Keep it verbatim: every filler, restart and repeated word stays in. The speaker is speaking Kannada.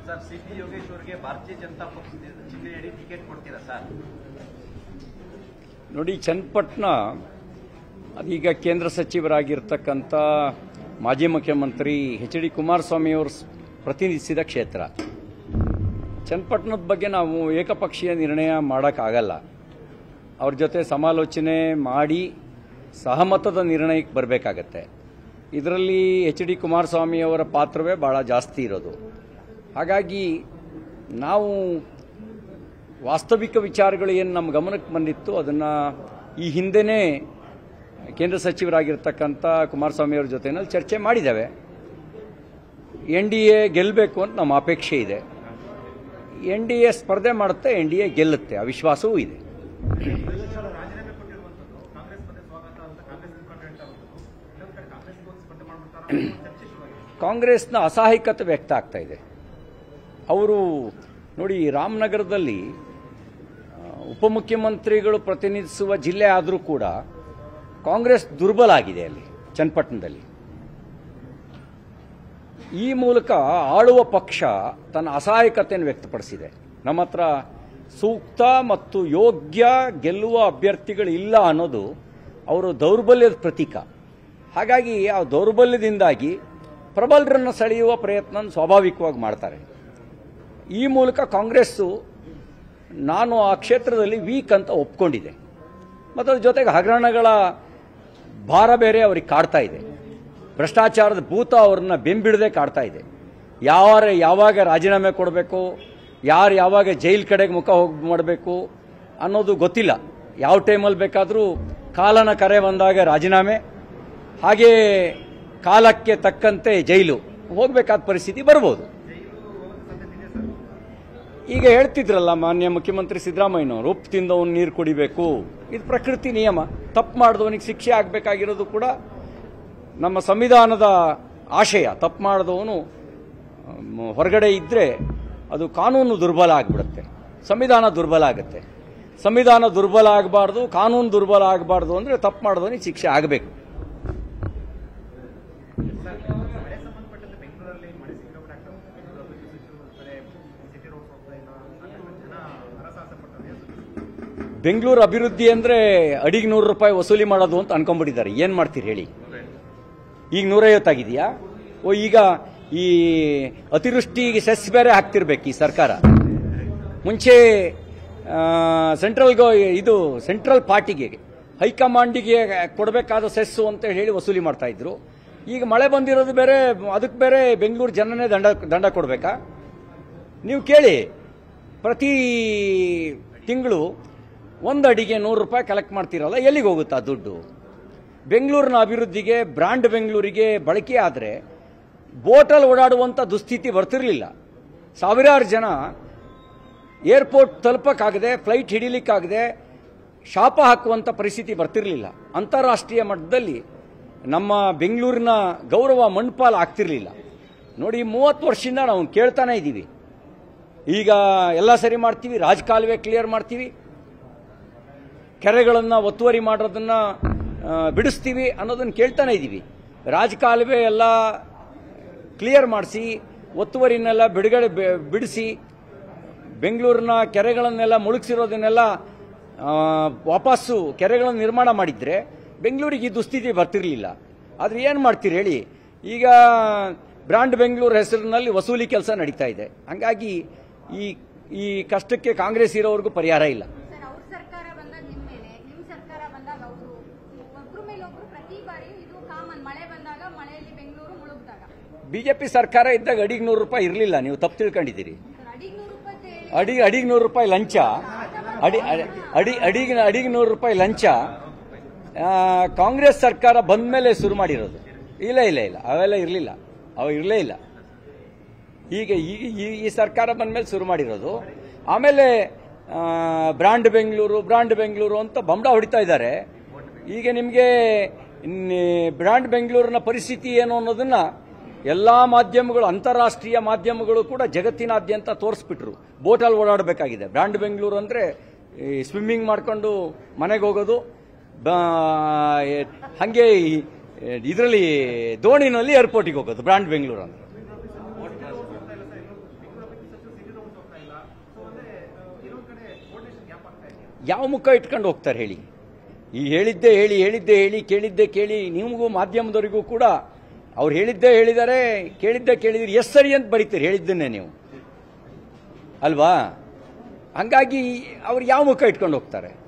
ಸರ್, ಸಿಪಿ ಯೋಗೇಶ್ವರ್ಗೆ ಭಾರತೀಯ ಜನತಾ ಪಕ್ಷದ ಚಿಹ್ನೆಯಡಿ ಟಿಕೆಟ್ ಕೊಡ್ತೀರಾ ಸರ್? ನೋಡಿ, ಚನ್ನಪಟ್ಟಣ ಅದೀಗ ಕೇಂದ್ರ ಸಚಿವರಾಗಿರ್ತಕ್ಕಂಥ ಮಾಜಿ ಮುಖ್ಯಮಂತ್ರಿ ಎಚ್ ಡಿ ಕುಮಾರಸ್ವಾಮಿ ಅವರು ಪ್ರತಿನಿಧಿಸಿದ ಕ್ಷೇತ್ರ. ಚನ್ನಪಟ್ಟಣದ ಬಗ್ಗೆ ನಾವು ಏಕಪಕ್ಷೀಯ ನಿರ್ಣಯ ಮಾಡೋಕ್ಕಾಗಲ್ಲ. ಅವ್ರ ಜೊತೆ ಸಮಾಲೋಚನೆ ಮಾಡಿ ಸಹಮತದ ನಿರ್ಣಯಕ್ಕೆ ಬರಬೇಕಾಗತ್ತೆ. ಇದರಲ್ಲಿ ಎಚ್ ಡಿ ಕುಮಾರಸ್ವಾಮಿ ಅವರ ಪಾತ್ರವೇ ಬಹಳ ಜಾಸ್ತಿ ಇರೋದು. ಹಾಗಾಗಿ ನಾವು ವಾಸ್ತವಿಕ ವಿಚಾರಗಳು ಏನು ನಮ್ಮ ಗಮನಕ್ಕೆ ಬಂದಿತ್ತು ಅದನ್ನು ಈ ಹಿಂದೆನೇ ಕೇಂದ್ರ ಸಚಿವರಾಗಿರ್ತಕ್ಕಂಥ ಕುಮಾರಸ್ವಾಮಿ ಅವರ ಜೊತೆನಲ್ಲಿ ಚರ್ಚೆ ಮಾಡಿದ್ದೇವೆ. ಎನ್ ಡಿ ಎ ಗೆಲ್ಲಬೇಕು ಅಂತ ನಮ್ಮ ಅಪೇಕ್ಷೆ ಇದೆ. ಎನ್ ಡಿ ಎ ಸ್ಪರ್ಧೆ ಮಾಡುತ್ತೆ, ಎನ್ ಡಿ ಎ ಗೆಲ್ಲುತ್ತೆ, ಆ ವಿಶ್ವಾಸವೂ ಇದೆ. ಕಾಂಗ್ರೆಸ್ನ ಅಸಹಾಯಕತೆ ವ್ಯಕ್ತ ಆಗ್ತಾ ಇದೆ. ಅವರು ನೋಡಿ, ರಾಮನಗರದಲ್ಲಿ ಉಪಮುಖ್ಯಮಂತ್ರಿಗಳು ಪ್ರತಿನಿಧಿಸುವ ಜಿಲ್ಲೆ ಆದರೂ ಕೂಡ ಕಾಂಗ್ರೆಸ್ ದುರ್ಬಲ ಆಗಿದೆ ಅಲ್ಲಿ ಚನ್ನಪಟ್ಟಣದಲ್ಲಿ. ಈ ಮೂಲಕ ಆಳುವ ಪಕ್ಷ ತನ್ನ ಅಸಹಾಯಕತೆಯನ್ನು ವ್ಯಕ್ತಪಡಿಸಿದೆ. ನಮ್ಮ ಹತ್ರ ಸೂಕ್ತ ಮತ್ತು ಯೋಗ್ಯ ಗೆಲ್ಲುವ ಅಭ್ಯರ್ಥಿಗಳು ಇಲ್ಲ ಅನ್ನೋದು ಅವರ ದೌರ್ಬಲ್ಯದ ಪ್ರತೀಕ. ಹಾಗಾಗಿ ಆ ದೌರ್ಬಲ್ಯದಿಂದಾಗಿ ಪ್ರಬಲರನ್ನು ಸೆಳೆಯುವ ಪ್ರಯತ್ನ ಸ್ವಾಭಾವಿಕವಾಗಿ ಮಾಡ್ತಾರೆ. ಈ ಮೂಲಕ ಕಾಂಗ್ರೆಸ್ಸು ನಾನು ಆ ಕ್ಷೇತ್ರದಲ್ಲಿ ವೀಕ್ ಅಂತ ಒಪ್ಕೊಂಡಿದೆ. ಮತ್ತು ಅದ್ರ ಜೊತೆಗೆ ಹಗರಣಗಳ ಭಾರ ಬೇರೆ ಅವ್ರಿಗೆ ಕಾಡ್ತಾ ಇದೆ. ಭ್ರಷ್ಟಾಚಾರದ ಭೂತ ಅವ್ರನ್ನ ಬೆಂಬಿಡದೆ ಕಾಡ್ತಾ ಇದೆ. ಯಾರ ಯಾವಾಗ ರಾಜೀನಾಮೆ ಕೊಡಬೇಕು, ಯಾರು ಯಾವಾಗ ಜೈಲ್ ಕಡೆಗೆ ಮುಖ ಹೋಗಿ ಮಾಡಬೇಕು ಅನ್ನೋದು ಗೊತ್ತಿಲ್ಲ. ಯಾವ ಟೈಮಲ್ಲಿ ಬೇಕಾದರೂ ಕಾಲನ ಕರೆ ಬಂದಾಗ ರಾಜೀನಾಮೆ, ಹಾಗೇ ಕಾಲಕ್ಕೆ ತಕ್ಕಂತೆ ಜೈಲು ಹೋಗಬೇಕಾದ ಪರಿಸ್ಥಿತಿ ಬರ್ಬೋದು. ಈಗ ಹೇಳ್ತಿದ್ರಲ್ಲ ಮಾನ್ಯ ಮುಖ್ಯಮಂತ್ರಿ ಸಿದ್ದರಾಮಯ್ಯನವರು, ಉಪ್ಪು ತಿಂದವನು ನೀರು ಕುಡಿಬೇಕು, ಇದು ಪ್ರಕೃತಿ ನಿಯಮ. ತಪ್ಪು ಮಾಡಿದವನಿಗೆ ಶಿಕ್ಷೆ ಆಗಬೇಕಾಗಿರೋದು ಕೂಡ ನಮ್ಮ ಸಂವಿಧಾನದ ಆಶಯ. ತಪ್ಪು ಮಾಡಿದವನು ಹೊರಗಡೆ ಇದ್ದರೆ ಅದು ಕಾನೂನು ದುರ್ಬಲ ಆಗಿಬಿಡುತ್ತೆ, ಸಂವಿಧಾನ ದುರ್ಬಲ ಆಗುತ್ತೆ. ಸಂವಿಧಾನ ದುರ್ಬಲ ಆಗಬಾರ್ದು, ಕಾನೂನು ದುರ್ಬಲ ಆಗಬಾರ್ದು ಅಂದರೆ ತಪ್ಪು ಮಾಡಿದವನಿಗೆ ಶಿಕ್ಷೆ ಆಗಬೇಕು. ಬೆಂಗಳೂರು ಅಭಿವೃದ್ಧಿ ಅಂದರೆ ಅಡಿಗೆ ನೂರು ರೂಪಾಯಿ ವಸೂಲಿ ಮಾಡೋದು ಅಂತ ಅನ್ಕೊಂಡ್ಬಿಟ್ಟಿದ್ದಾರೆ. ಏನು ಮಾಡ್ತೀರಿ ಹೇಳಿ? ಈಗ ನೂರೈವತ್ತಾಗಿದೆಯಾ? ಓ, ಈಗ ಈ ಅತಿವೃಷ್ಟಿಗೆ ಸೆಸ್ ಬೇರೆ ಹಾಕ್ತಿರ್ಬೇಕು ಈ ಸರ್ಕಾರ. ಮುಂಚೆ ಸೆಂಟ್ರಲ್ಗೋ ಇದು ಸೆಂಟ್ರಲ್ ಪಾರ್ಟಿಗೆ ಹೈಕಮಾಂಡಿಗೆ ಕೊಡಬೇಕಾದ ಸೆಸ್ಸು ಅಂತ ಹೇಳಿ ವಸೂಲಿ ಮಾಡ್ತಾ ಇದ್ರು. ಈಗ ಮಳೆ ಬಂದಿರೋದು ಬೇರೆ, ಅದಕ್ಕೆ ಬೇರೆ ಬೆಂಗಳೂರು ಜನನೇ ದಂಡ ದಂಡ ಕೊಡಬೇಕಾ? ನೀವು ಕೇಳಿ, ಪ್ರತಿ ತಿಂಗಳು ಒಂದು ಅಡಿಗೆ ನೂರು ರೂಪಾಯಿ ಕಲೆಕ್ಟ್ ಮಾಡ್ತೀರಲ್ಲ, ಎಲ್ಲಿಗೆ ಹೋಗುತ್ತಾ ದುಡ್ಡು? ಬೆಂಗಳೂರಿನ ಅಭಿವೃದ್ಧಿಗೆ, ಬ್ರ್ಯಾಂಡ್ ಬೆಂಗಳೂರಿಗೆ ಬಳಕೆ ಆದರೆ ಬೋಟಲ್ಲಿ ಓಡಾಡುವಂಥ ದುಸ್ಥಿತಿ ಬರ್ತಿರಲಿಲ್ಲ. ಸಾವಿರಾರು ಜನ ಏರ್ಪೋರ್ಟ್ ತಲುಪಕ್ಕಾಗದೆ, ಫ್ಲೈಟ್ ಹಿಡಿಲಿಕ್ಕಾಗದೆ ಶಾಪ ಹಾಕುವಂಥ ಪರಿಸ್ಥಿತಿ ಬರ್ತಿರಲಿಲ್ಲ. ಅಂತಾರಾಷ್ಟ್ರೀಯ ಮಟ್ಟದಲ್ಲಿ ನಮ್ಮ ಬೆಂಗಳೂರಿನ ಗೌರವ ಮಣ್ಪಾಲ್ ಆಗ್ತಿರಲಿಲ್ಲ. ನೋಡಿ, ಮೂವತ್ತು ವರ್ಷದಿಂದ ನಾವು ಕೇಳ್ತಾನೆ ಇದ್ದೀವಿ. ಈಗ ಎಲ್ಲ ಸರಿ ಮಾಡ್ತೀವಿ, ರಾಜಕಾಲುವೆ ಕ್ಲಿಯರ್ ಮಾಡ್ತೀವಿ, ಕೆರೆಗಳನ್ನು ಒತ್ತುವರಿ ಮಾಡೋದನ್ನ ಬಿಡಿಸ್ತೀವಿ ಅನ್ನೋದನ್ನು ಕೇಳ್ತಾನೆ ಇದ್ದೀವಿ. ರಾಜಕಾಲುವೆ ಎಲ್ಲ ಕ್ಲಿಯರ್ ಮಾಡಿಸಿ, ಒತ್ತುವರಿನೆಲ್ಲ ಬಿಡುಗಡೆ ಬಿಡಿಸಿ, ಬೆಂಗಳೂರಿನ ಕೆರೆಗಳನ್ನೆಲ್ಲ ಮುಳುಗಿಸಿರೋದನ್ನೆಲ್ಲ ವಾಪಸ್ಸು ಕೆರೆಗಳನ್ನು ನಿರ್ಮಾಣ ಮಾಡಿದ್ರೆ ಬೆಂಗಳೂರಿಗೆ ಈ ದುಸ್ಥಿತಿ ಬರ್ತಿರಲಿಲ್ಲ. ಆದರೆ ಏನು ಮಾಡ್ತೀರಿ ಹೇಳಿ? ಈಗ ಬ್ರ್ಯಾಂಡ್ ಬೆಂಗಳೂರು ಹೆಸರಿನಲ್ಲಿ ವಸೂಲಿ ಕೆಲಸ ನಡೀತಾ ಇದೆ. ಹಾಗಾಗಿ ಈ ಈ ಕಷ್ಟಕ್ಕೆ ಕಾಂಗ್ರೆಸ್ ಇರೋವರೆಗೂ ಪರಿಹಾರ ಇಲ್ಲ. ಬಿಜೆಪಿ ಸರ್ಕಾರ ಇದ್ದಾಗ ಅಡಿಗೆ ನೂರು ರೂಪಾಯಿ ಇರಲಿಲ್ಲ, ನೀವು ತಪ್ಪು ತಿಳ್ಕೊಂಡಿದ್ದೀರಿ. ಅಡಿ ಅಡಿಗೆ ನೂರು ರೂಪಾಯಿ ಲಂಚ, ಅಡಿ ಅಡಿ ಅಡಿಗೆ ಅಡಿಗೆ ನೂರು ರೂಪಾಯಿ ಲಂಚ ಕಾಂಗ್ರೆಸ್ ಸರ್ಕಾರ ಬಂದ ಮೇಲೆ ಶುರು ಮಾಡಿರೋದು. ಇಲ್ಲ ಇಲ್ಲ ಇಲ್ಲ ಅವೆಲ್ಲ ಇರಲಿಲ್ಲ, ಅವ ಇರಲೇ ಇಲ್ಲ. ಈಗ ಈ ಸರ್ಕಾರ ಬಂದ ಮೇಲೆ ಶುರು ಮಾಡಿರೋದು. ಆಮೇಲೆ ಬ್ರ್ಯಾಂಡ್ ಬೆಂಗಳೂರು ಬ್ರ್ಯಾಂಡ್ ಬೆಂಗಳೂರು ಅಂತ ಬಂಡ ಹೊಡಿತಾ ಇದ್ದಾರೆ. ಈಗ ನಿಮಗೆ ಬ್ರ್ಯಾಂಡ್ ಬೆಂಗಳೂರಿನ ಪರಿಸ್ಥಿತಿ ಏನು ಅನ್ನೋದನ್ನ ಎಲ್ಲಾ ಮಾಧ್ಯಮಗಳು, ಅಂತಾರಾಷ್ಟ್ರೀಯ ಮಾಧ್ಯಮಗಳು ಕೂಡ ಜಗತ್ತಿನಾದ್ಯಂತ ತೋರಿಸ್ಬಿಟ್ರು. ಬೋಟಲ್ಲಿ ಓಡಾಡಬೇಕಾಗಿದೆ. ಬ್ರ್ಯಾಂಡ್ ಬೆಂಗಳೂರು ಅಂದ್ರೆ ಸ್ವಿಮ್ಮಿಂಗ್ ಮಾಡ್ಕೊಂಡು ಮನೆಗೆ ಹೋಗೋದು, ಹಂಗೆ ಇದರಲ್ಲಿ ದೋಣಿನಲ್ಲಿ ಏರ್ಪೋರ್ಟಿಗೆ ಹೋಗೋದು ಬ್ರ್ಯಾಂಡ್ ಬೆಂಗಳೂರು ಅಂದ್ರೆ. ಯಾವ ಮುಖ ಇಟ್ಕೊಂಡು ಹೋಗ್ತಾರೆ ಹೇಳಿ? ಈ ಹೇಳಿದ್ದೇ ಹೇಳಿ ಹೇಳಿದ್ದೇ ಹೇಳಿ ಕೇಳಿದ್ದೇ ಕೇಳಿ ನಿಮಗೂ ಮಾಧ್ಯಮದವರಿಗೂ ಕೂಡ ಅವ್ರು ಹೇಳಿದ್ದೇ ಹೇಳಿದ್ದಾರೆ, ಕೇಳಿದ್ದೇ ಕೇಳಿದ್ರಿ, ಎಸ್ ಸರಿ ಅಂತ ಬರೀತೀರಿ ಹೇಳಿದ್ದನ್ನೇ ನೀವು ಅಲ್ವಾ? ಹಂಗಾಗಿ ಅವ್ರು ಯಾವ ಮುಖ ಇಟ್ಕೊಂಡು ಹೋಗ್ತಾರೆ?